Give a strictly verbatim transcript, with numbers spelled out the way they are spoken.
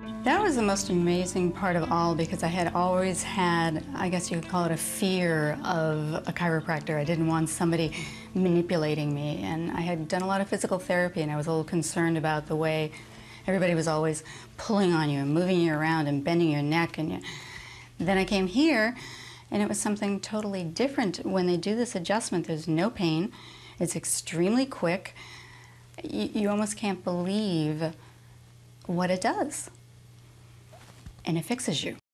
That was the most amazing part of all because I had always had, I guess you could call it a fear of a chiropractor. I didn't want somebody manipulating me, and I had done a lot of physical therapy, and I was a little concerned about the way everybody was always pulling on you and moving you around and bending your neck. And you... Then I came here, and it was something totally different. When they do this adjustment, there's no pain. It's extremely quick. You, you almost can't believe what it does. And it fixes you.